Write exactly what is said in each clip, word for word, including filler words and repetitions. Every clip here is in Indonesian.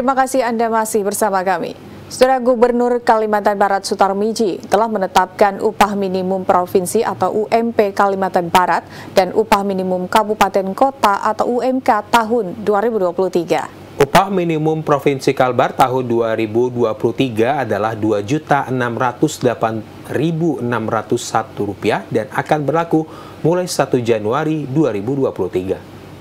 Terima kasih Anda masih bersama kami. Saudara Gubernur Kalimantan Barat Sutarmiji telah menetapkan upah minimum provinsi atau U M P Kalimantan Barat dan upah minimum kabupaten kota atau U M K tahun dua ribu dua puluh tiga. Upah minimum Provinsi Kalbar tahun dua ribu dua puluh tiga adalah dua juta enam ratus delapan ribu enam ratus satu rupiah dan akan berlaku mulai satu Januari dua ribu dua puluh tiga.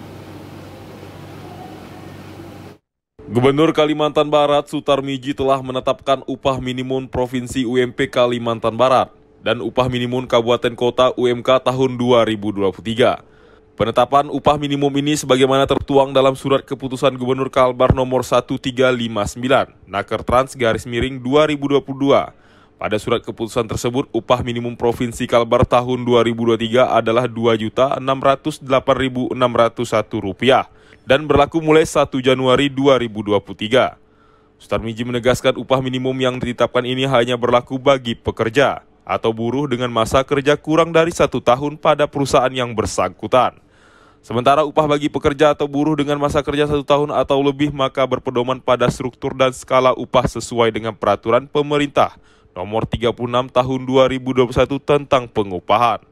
Gubernur Kalimantan Barat Sutarmiji telah menetapkan upah minimum Provinsi U M P Kalimantan Barat dan upah minimum Kabupaten Kota U M K tahun dua ribu dua puluh tiga. Penetapan upah minimum ini sebagaimana tertuang dalam Surat Keputusan Gubernur Kalbar nomor seribu tiga ratus lima puluh sembilan, Naker Trans garis miring dua ribu dua puluh dua. Pada surat keputusan tersebut, upah minimum Provinsi Kalbar tahun dua ribu dua puluh tiga adalah dua juta enam ratus delapan ribu enam ratus satu rupiah dan berlaku mulai satu Januari dua ribu dua puluh tiga. Sutarmiji menegaskan upah minimum yang ditetapkan ini hanya berlaku bagi pekerja atau buruh dengan masa kerja kurang dari satu tahun pada perusahaan yang bersangkutan. Sementara upah bagi pekerja atau buruh dengan masa kerja satu tahun atau lebih maka berpedoman pada struktur dan skala upah sesuai dengan peraturan pemerintah nomor tiga puluh enam tahun dua ribu dua puluh satu tentang pengupahan.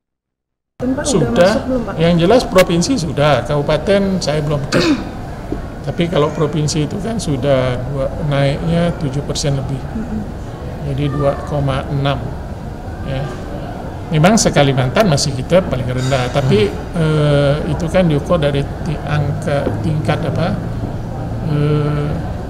Sudah, yang jelas provinsi sudah, kabupaten saya belum cek. Tapi kalau provinsi itu kan sudah dua, naiknya tujuh persen lebih, jadi dua koma enam. Ya. Memang se-Kalimantan masih kita paling rendah, tapi eh, itu kan diukur dari angka tingkat apa eh,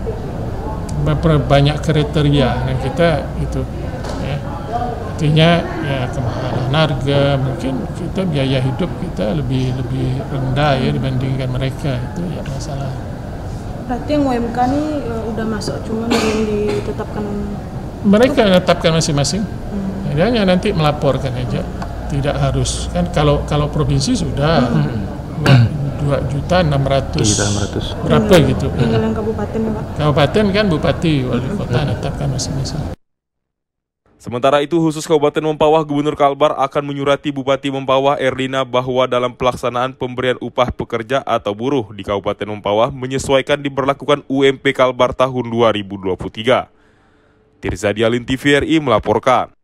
banyak kriteria, dan kita itu ya. Artinya ya kemahalan harga, mungkin kita biaya hidup kita lebih lebih rendah ya dibandingkan mereka, itu ya masalah. Berarti yang U M K ini uh, udah masuk, cuman belum ditetapkan. Mereka menetapkan masing-masing, hmm. Hanya nanti melaporkan aja, tidak harus kan kalau kalau provinsi sudah dua juta enam ratus berapa hmm. gitu. Tinggal yang kabupaten ya Pak? Kabupaten kan bupati wali kota menetapkan masing-masing. Sementara itu, khusus Kabupaten Mempawah, Gubernur Kalbar akan menyurati Bupati Mempawah Erlina bahwa dalam pelaksanaan pemberian upah pekerja atau buruh di Kabupaten Mempawah menyesuaikan diberlakukan U M P Kalbar tahun dua ribu dua puluh tiga. Tirza Dialin T V R I melaporkan.